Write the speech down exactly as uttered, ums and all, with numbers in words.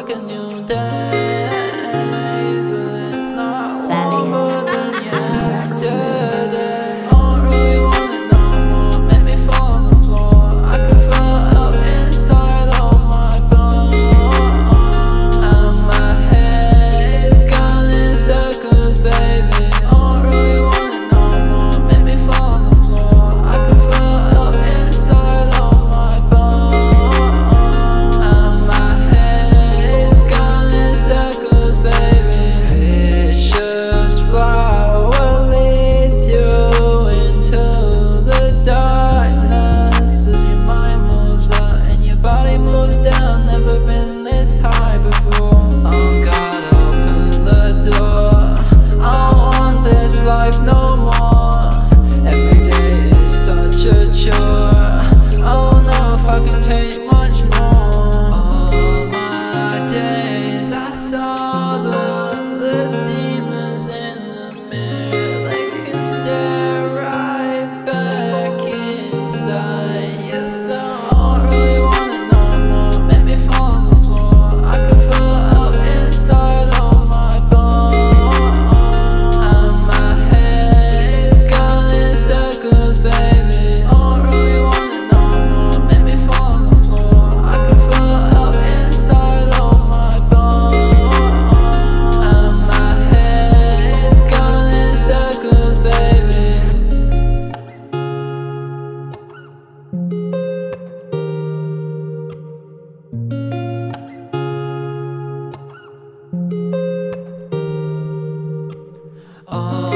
like a new day, but it's not over than yesterday. I don't really want it no more, make me fall on the floor. I can feel it up inside of my blood, and my head is gone in circles, baby. I don't really want it no more, make me fall on the floor. I can feel it up inside of my blood, and my head is gone in circles, baby. Vicious flower leads you into the darkness as your mind moves up and your body moves down. Never been this high before. Oh God, open the door. I don't want this life no more. Every day is such a chore. I don't know if I can take much more. All my days I saw the, the demons in the mirror. They can stare right back inside. Yes, I don't really want it no more, make me fall on the floor. I can feel it up inside of my blood, and my head is gone in circles, baby. I don't really want it no more, make me fall on the floor. I can feel it up inside of my blood, and my head is gone in circles, baby. Oh